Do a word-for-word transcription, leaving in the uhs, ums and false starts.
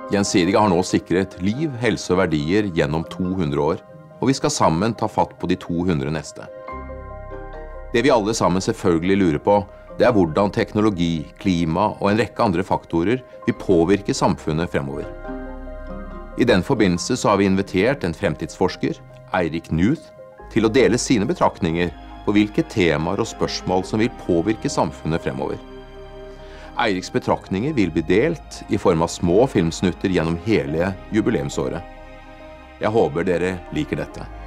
Gjensidige har nå sikret liv, helse og verdier gjennom to hundre år, og vi skal sammen ta fatt på de to hundre neste. Det vi alle sammen selvfølgelig lurer på, det er hvordan teknologi, klima og en rekke andre faktorer vil påvirke samfunnet fremover. I den forbindelse så har vi invitert en fremtidsforsker, Eirik Newth, til å dele sine betraktninger på hvilke temaer og spørsmål som vil påvirke samfunnet fremover. Eiriks betraktninger vil bli delt i form av små filmsnutter gjennom hele jubileumsåret. Jeg håper dere liker dette.